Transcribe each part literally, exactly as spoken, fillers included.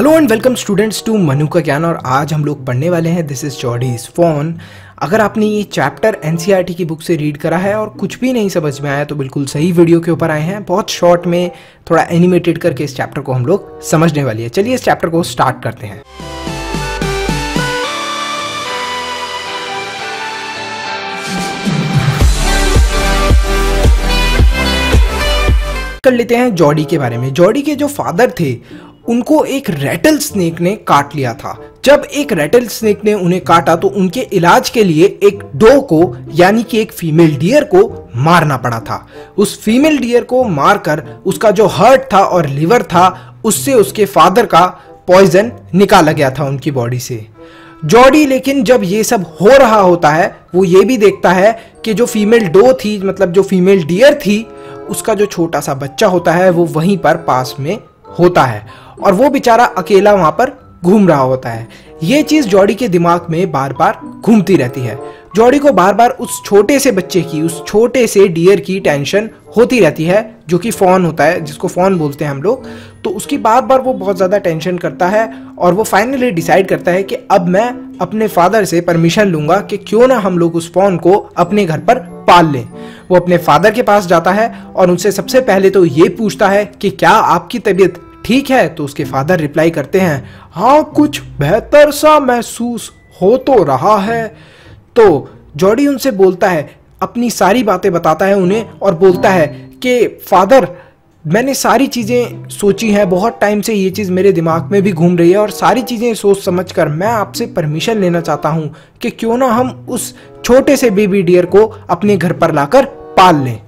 Hello and welcome students to Manu का ज्ञान। और आज हम लोग पढ़ने वाले हैं दिस इज जॉडीज फोन। अगर आपने ये चैप्टर एनसीईआरटी की बुक से रीड करा है और कुछ भी नहीं समझ में आया तो बिल्कुल सही वीडियो के ऊपर आए हैं। बहुत शॉर्ट में थोड़ा एनिमेटेड करके इस चैप्टर को हम लोग समझने वाली है। चलिए इस चैप्टर को स्टार्ट करते हैं। कर लेते हैं जॉडी के बारे में। जॉडी के जो फादर थे उनको एक रेटल स्नेक ने काट लिया था। जब एक रेटल स्नेक ने उन्हें काटा तो उनके इलाज के लिए एक डो को यानी कि एक फीमेल डियर को मारना पड़ा था। उस फीमेल डियर को मारकर उसका जो हार्ट था और लिवर था उससे उसके फादर का पॉइजन निकाला गया था उनकी बॉडी से। जॉडी लेकिन जब ये सब हो रहा होता है वो ये भी देखता है कि जो फीमेल डो थी, मतलब जो फीमेल डियर थी, उसका जो छोटा सा बच्चा होता है वो वहीं पर पास में होता है और वो बेचारा अकेला वहां पर घूम रहा होता है। ये चीज जॉडी के दिमाग में बार बार घूमती रहती है। जॉडी को बार बार उस छोटे से बच्चे की, उस छोटे से डियर की टेंशन होती रहती है, जो कि फॉन होता है, जिसको फॉन बोलते हैं हम लोग। तो उसकी बार बार वो बहुत ज्यादा टेंशन करता है और वो फाइनली डिसाइड करता है कि अब मैं अपने फादर से परमिशन लूंगा कि क्यों ना हम लोग उस फॉन को अपने घर पर पाल लें। वो अपने फादर के पास जाता है और उनसे सबसे पहले तो ये पूछता है कि क्या आपकी तबीयत ठीक है। तो उसके फादर रिप्लाई करते हैं, हाँ कुछ बेहतर सा महसूस हो तो रहा है। तो जॉडी उनसे बोलता है, अपनी सारी बातें बताता है उन्हें और बोलता है कि फादर मैंने सारी चीज़ें सोची हैं, बहुत टाइम से ये चीज़ मेरे दिमाग में भी घूम रही है और सारी चीज़ें सोच समझकर मैं आपसे परमिशन लेना चाहता हूँ कि क्यों ना हम उस छोटे से बेबी डियर को अपने घर पर लाकर पाल लें।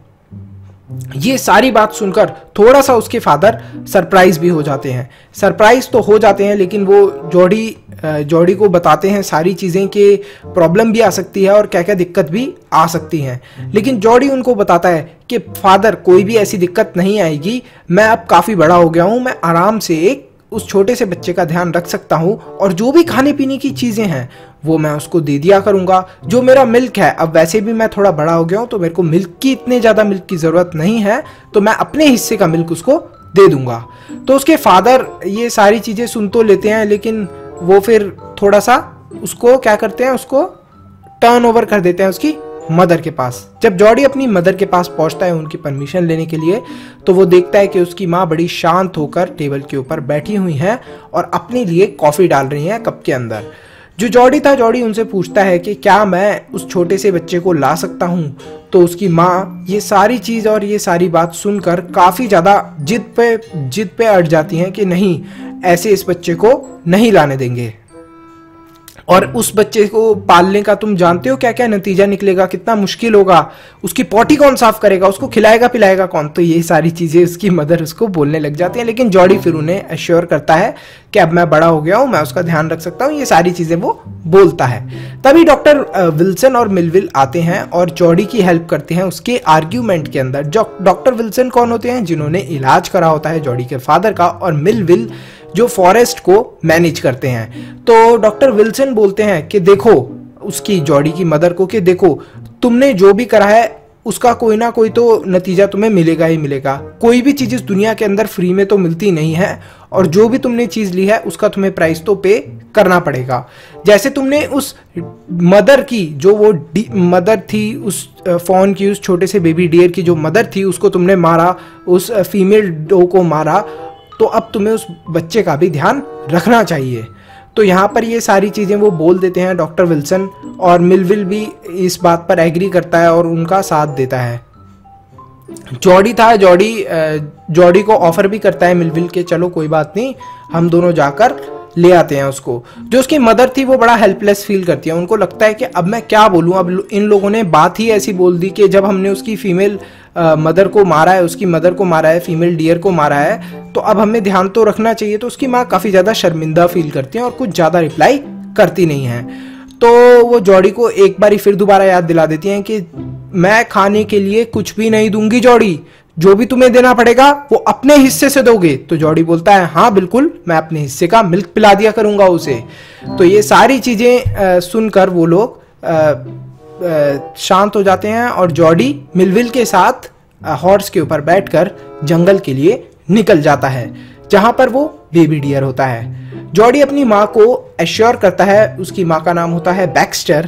ये सारी बात सुनकर थोड़ा सा उसके फादर सरप्राइज भी हो जाते हैं। सरप्राइज तो हो जाते हैं लेकिन वो जॉडी जॉडी को बताते हैं सारी चीज़ें कि प्रॉब्लम भी आ सकती है और क्या क्या दिक्कत भी आ सकती हैं। लेकिन जॉडी उनको बताता है कि फादर कोई भी ऐसी दिक्कत नहीं आएगी, मैं अब काफ़ी बड़ा हो गया हूँ, मैं आराम से एक उस छोटे से बच्चे का ध्यान रख सकता हूँ और जो भी खाने पीने की चीज़ें हैं वो मैं उसको दे दिया करूँगा। जो मेरा मिल्क है, अब वैसे भी मैं थोड़ा बड़ा हो गया हूँ तो मेरे को मिल्क की इतने ज़्यादा मिल्क की ज़रूरत नहीं है, तो मैं अपने हिस्से का मिल्क उसको दे दूंगा। तो उसके फादर ये सारी चीज़ें सुन तो लेते हैं लेकिन वो फिर थोड़ा सा उसको क्या करते हैं, उसको टर्न ओवर कर देते हैं उसकी मदर के पास। जब जॉडी अपनी मदर के पास पहुंचता है उनकी परमिशन लेने के लिए तो वो देखता है कि उसकी माँ बड़ी शांत होकर टेबल के ऊपर बैठी हुई हैं और अपने लिए कॉफ़ी डाल रही हैं कप के अंदर। जो जॉडी था, जॉडी उनसे पूछता है कि क्या मैं उस छोटे से बच्चे को ला सकता हूँ। तो उसकी माँ ये सारी चीज़ और ये सारी बात सुनकर काफ़ी ज़्यादा जिद पे जिद पे अड़ जाती हैं कि नहीं, ऐसे इस बच्चे को नहीं लाने देंगे। और उस बच्चे को पालने का तुम जानते हो क्या क्या नतीजा निकलेगा, कितना मुश्किल होगा, उसकी पॉटी कौन साफ करेगा, उसको खिलाएगा पिलाएगा कौन। तो ये सारी चीज़ें उसकी मदर उसको बोलने लग जाती हैं। लेकिन जॉडी फिर उन्हें एश्योर करता है कि अब मैं बड़ा हो गया हूँ, मैं उसका ध्यान रख सकता हूँ, ये सारी चीज़ें वो बोलता है। तभी डॉक्टर विल्सन और मिलविल आते हैं और जॉडी की हेल्प करते हैं उसके आर्ग्यूमेंट के अंदर। डॉक्टर विल्सन कौन होते हैं? जिन्होंने इलाज करा होता है जॉडी के फादर का, और मिलविल जो फॉरेस्ट को मैनेज करते हैं। तो डॉक्टर विल्सन बोलते हैं कि देखो उसकी जॉडी की मदर को कि देखो तुमने जो भी करा है उसका कोई ना कोई तो नतीजा तुम्हें मिलेगा ही मिलेगा। कोई भी चीज़ इस दुनिया के अंदर फ्री में तो मिलती नहीं है और जो भी तुमने चीज़ ली है उसका तुम्हें प्राइस तो पे करना पड़ेगा। जैसे तुमने उस मदर की, जो वो मदर थी उस फॉन की, उस छोटे से बेबी डियर की जो मदर थी, उसको तुमने मारा, उस फीमेल डो को मारा, तो अब तुम्हें उस बच्चे का भी ध्यान रखना चाहिए। तो यहाँ पर ये सारी चीज़ें वो बोल देते हैं डॉक्टर विल्सन, और मिलविल भी इस बात पर एग्री करता है और उनका साथ देता है। जॉडी था, जॉडी जॉडी को ऑफर भी करता है मिलविल के, चलो कोई बात नहीं, हम दोनों जाकर ले आते हैं उसको। जो उसकी मदर थी वो बड़ा हेल्पलेस फील करती है। उनको लगता है कि अब मैं क्या बोलूँ, अब इन लोगों ने बात ही ऐसी बोल दी कि जब हमने उसकी फीमेल मदर को मारा है, उसकी मदर को मारा है, फीमेल डियर को मारा है, तो अब हमें ध्यान तो रखना चाहिए। तो उसकी माँ काफ़ी ज़्यादा शर्मिंदा फील करती है और कुछ ज़्यादा रिप्लाई करती नहीं है। तो वो जॉडी को एक बारी फिर दोबारा याद दिला देती हैं कि मैं खाने के लिए कुछ भी नहीं दूंगी जॉडी, जो भी तुम्हें देना पड़ेगा वो अपने हिस्से से दोगे। तो जॉडी बोलता है हाँ बिल्कुल, मैं अपने हिस्से का मिल्क पिला दिया करूंगा उसे। तो ये सारी चीज़ें सुनकर वो लोग शांत हो जाते हैं और जॉडी मिलविल के साथ हॉर्स के ऊपर बैठकर जंगल के लिए निकल जाता है, जहां पर वो बेबी डियर होता है। जॉडी अपनी माँ को एश्योर करता है, उसकी माँ का नाम होता है बैक्स्टर,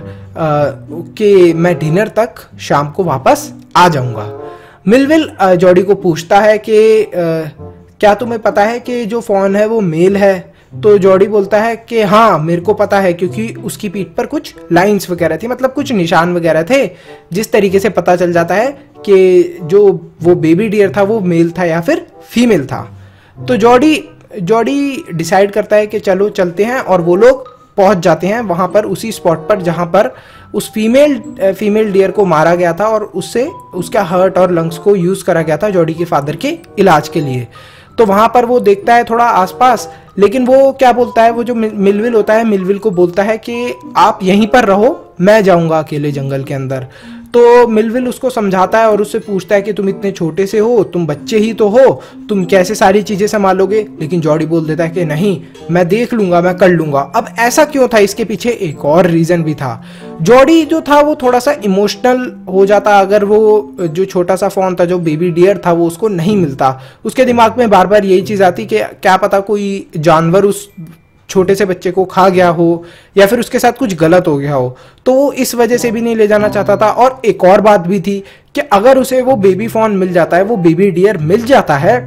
कि मैं डिनर तक शाम को वापस आ जाऊंगा। मिलविल जॉडी को पूछता है कि क्या तुम्हें पता है कि जो फोन है वो मेल है? तो जॉडी बोलता है कि हाँ मेरे को पता है, क्योंकि उसकी पीठ पर कुछ लाइंस वगैरह थी, मतलब कुछ निशान वगैरह थे, जिस तरीके से पता चल जाता है कि जो वो बेबी डियर था वो मेल था या फिर फीमेल था। तो जॉडी जॉडी डिसाइड करता है कि चलो चलते हैं, और वो लोग पहुंच जाते हैं वहां पर, उसी स्पॉट पर जहां पर उस फीमेल फीमेल डियर को मारा गया था और उससे उसका हार्ट और लंग्स को यूज करा गया था जॉडी के फादर के इलाज के लिए। तो वहां पर वो देखता है थोड़ा आसपास, लेकिन वो क्या बोलता है, वो जो मिलविल होता है, मिलविल को बोलता है कि आप यहीं पर रहो, मैं जाऊंगा अकेले जंगल के अंदर। तो मिलविल उसको समझाता है और उससे पूछता है कि तुम इतने छोटे से हो, तुम बच्चे ही तो हो, तुम कैसे सारी चीजें संभालोगे? लेकिन जॉडी बोल देता है कि नहीं, मैं देख लूंगा, मैं कर लूंगा। अब ऐसा क्यों था, इसके पीछे एक और रीजन भी था। जॉडी जो था वो थोड़ा सा इमोशनल हो जाता अगर वो जो छोटा सा फोन था, जो बेबी डियर था, वो उसको नहीं मिलता। उसके दिमाग में बार बार यही चीज आती कि क्या पता कोई जानवर उस छोटे से बच्चे को खा गया हो या फिर उसके साथ कुछ गलत हो गया हो, तो वो इस वजह से भी नहीं ले जाना चाहता था। और एक और बात भी थी कि अगर उसे वो बेबी फोन मिल जाता है, वो बेबी डियर मिल जाता है,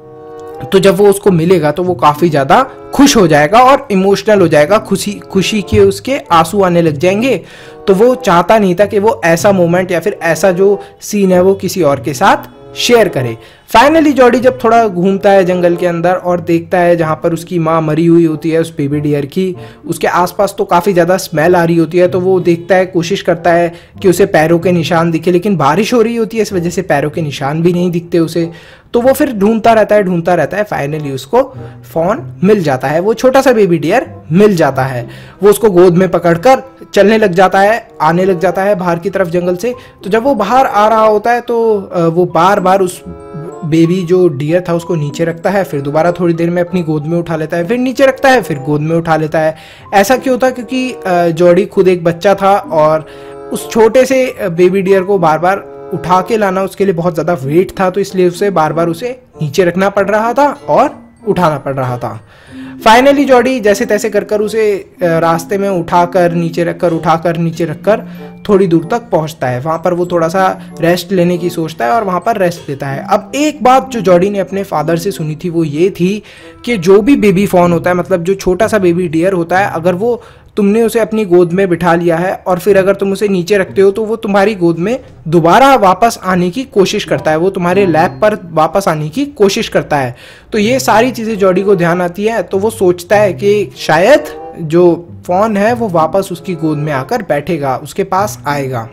तो जब वो उसको मिलेगा तो वो काफी ज्यादा खुश हो जाएगा और इमोशनल हो जाएगा, खुशी खुशी के उसके आंसू आने लग जाएंगे। तो वो चाहता नहीं था कि वो ऐसा मोमेंट या फिर ऐसा जो सीन है वो किसी और के साथ शेयर करे। फाइनली जॉडी जब थोड़ा घूमता है जंगल के अंदर और देखता है जहां पर उसकी माँ मरी हुई होती है उस बेबी डियर की, उसके आसपास तो काफी ज्यादा स्मेल आ रही होती है, तो वो देखता है, कोशिश करता है कि उसे पैरों के निशान दिखे, लेकिन बारिश हो रही होती है इस वजह से पैरों के निशान भी नहीं दिखते उसे। तो वो फिर ढूंढता रहता है ढूंढता रहता है फाइनली उसको फोन मिल जाता है, वो छोटा सा बेबी डियर मिल जाता है। वो उसको गोद में पकड़कर चलने लग जाता है, आने लग जाता है बाहर की तरफ जंगल से। तो जब वो बाहर आ रहा होता है तो वो बार बार उस बेबी जो डियर था उसको नीचे रखता है, फिर दोबारा थोड़ी देर में अपनी गोद में उठा लेता है, फिर नीचे रखता है, फिर गोद में उठा लेता है। ऐसा क्यों होता? क्योंकि जॉडी खुद एक बच्चा था और उस छोटे से बेबी डियर को बार बार उठा के लाना उसके लिए बहुत ज्यादा वेट था, तो इसलिए उसे बार बार उसे नीचे रखना पड़ रहा था और उठाना पड़ रहा था। फाइनली जॉडी जैसे तैसे कर कर उसे रास्ते में उठाकर नीचे रखकर उठाकर नीचे रखकर थोड़ी दूर तक पहुंचता है। वहां पर वो थोड़ा सा रेस्ट लेने की सोचता है और वहां पर रेस्ट लेता है। अब एक बात जो जॉडी ने अपने फादर से सुनी थी वो ये थी कि जो भी बेबी फॉन होता है, मतलब जो छोटा सा बेबी डियर होता है, अगर वो तुमने उसे अपनी गोद में बिठा लिया है और फिर अगर तुम उसे नीचे रखते हो तो वो तुम्हारी गोद में दोबारा वापस आने की कोशिश करता है, वो तुम्हारे लैप पर वापस आने की कोशिश करता है। तो ये सारी चीजें जॉडी को ध्यान आती है, तो वो सोचता है कि शायद जो फोन है वो वापस उसकी गोद में आकर बैठेगा, उसके पास आएगा,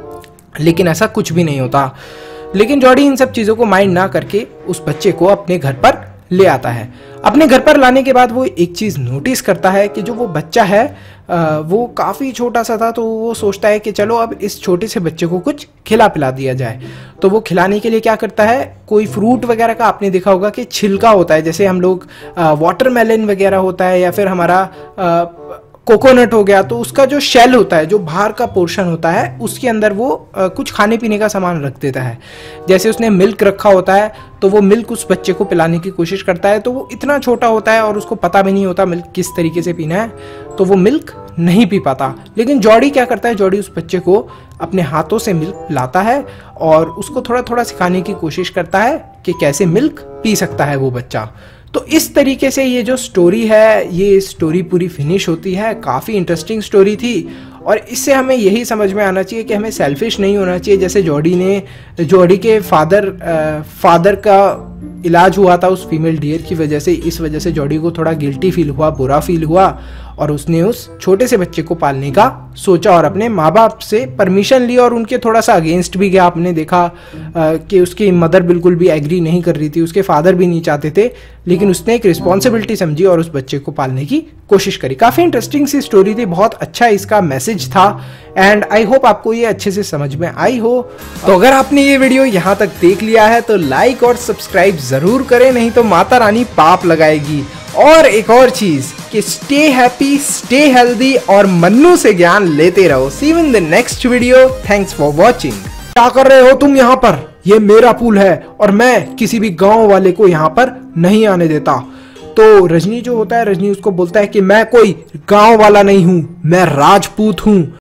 लेकिन ऐसा कुछ भी नहीं होता। लेकिन जॉडी इन सब चीजों को माइंड ना करके उस बच्चे को अपने घर पर ले आता है। अपने घर पर लाने के बाद वो एक चीज नोटिस करता है कि जो वो बच्चा है वो काफी छोटा सा था, तो वो सोचता है कि चलो अब इस छोटे से बच्चे को कुछ खिला पिला दिया जाए। तो वो खिलाने के लिए क्या करता है, कोई फ्रूट वगैरह का आपने देखा होगा कि छिलका होता है, जैसे हम लोग वाटरमेलन वगैरह होता है या फिर हमारा कोकोनट हो गया, तो उसका जो शेल होता है, जो बाहर का पोर्शन होता है, उसके अंदर वो आ, कुछ खाने पीने का सामान रख देता है। जैसे उसने मिल्क रखा होता है तो वो मिल्क उस बच्चे को पिलाने की कोशिश करता है, तो वो इतना छोटा होता है और उसको पता भी नहीं होता मिल्क किस तरीके से पीना है, तो वो मिल्क नहीं पी पाता। लेकिन जॉडी क्या करता है, जॉडी उस बच्चे को अपने हाथों से मिल्क पिलाता है और उसको थोड़ा थोड़ा सिखाने की कोशिश करता है कि कैसे मिल्क पी सकता है वो बच्चा। तो इस तरीके से ये जो स्टोरी है, ये स्टोरी पूरी फिनिश होती है। काफ़ी इंटरेस्टिंग स्टोरी थी और इससे हमें यही समझ में आना चाहिए कि हमें सेल्फिश नहीं होना चाहिए। जैसे जॉडी ने जॉडी के फादर फादर का इलाज हुआ था उस फीमेल डियर की वजह से, इस वजह से जॉडी को थोड़ा गिल्टी फील हुआ, बुरा फील हुआ और उसने उस छोटे से बच्चे को पालने का सोचा और अपने माँ बाप से परमिशन ली और उनके थोड़ा सा अगेंस्ट भी गया। आपने देखा आ, कि उसकी मदर बिल्कुल भी एग्री नहीं कर रही थी, उसके फादर भी नहीं चाहते थे, लेकिन उसने एक रिस्पॉन्सिबिलिटी समझी और उस बच्चे को पालने की कोशिश करी। काफ़ी इंटरेस्टिंग सी स्टोरी थी, बहुत अच्छा इसका मैसेज था एंड आई होप आपको ये अच्छे से समझ में आई हो। तो अगर आपने ये वीडियो यहाँ तक देख लिया है तो लाइक और सब्सक्राइब जरूर करें, नहीं तो माता रानी पाप लगाएगी। और एक और चीज कि स्टे हैप्पी, स्टे हेल्दी और मन्नू से ज्ञान लेते रहो। See you in the next video. Thanks for watching. क्या कर रहे हो तुम यहाँ पर? ये मेरा पूल है और मैं किसी भी गांव वाले को यहाँ पर नहीं आने देता। तो रजनी जो होता है, रजनी उसको बोलता है कि मैं कोई गांव वाला नहीं हूँ, मैं राजपूत हूँ